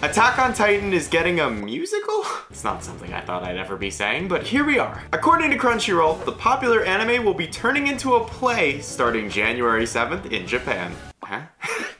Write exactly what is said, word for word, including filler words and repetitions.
Attack on Titan is getting a musical? It's not something I thought I'd ever be saying, but here we are. According to Crunchyroll, the popular anime will be turning into a play starting January seventh in Japan. Huh?